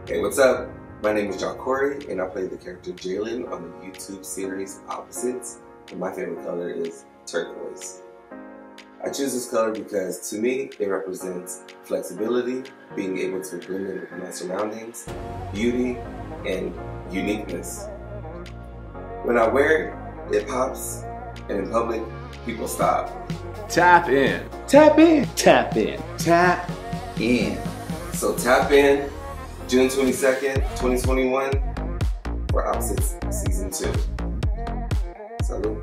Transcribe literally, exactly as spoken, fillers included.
Hey, what's up? My name is CORIE, and I play the character Jalen on the YouTube series Opposites, and my favorite color is turquoise. I choose this color because, to me, it represents flexibility, being able to blend in with my surroundings, beauty, and uniqueness. When I wear it, it pops, and in public, people stop. Tap in. Tap in. Tap in. Tap in. So tap in June twenty-second, twenty twenty-one for Opposites Season two. Salud.